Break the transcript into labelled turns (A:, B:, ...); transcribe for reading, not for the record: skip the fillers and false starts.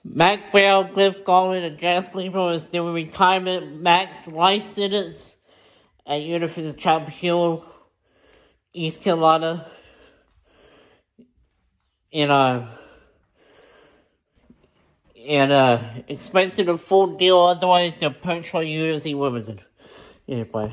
A: Mack Brown, Cliff Godwin, and Jeff Lebo is doing retirement max life sentence at University of Chapel Hill, East Carolina. And expected a full deal, otherwise they'll punch on University Wilmington. Anyway.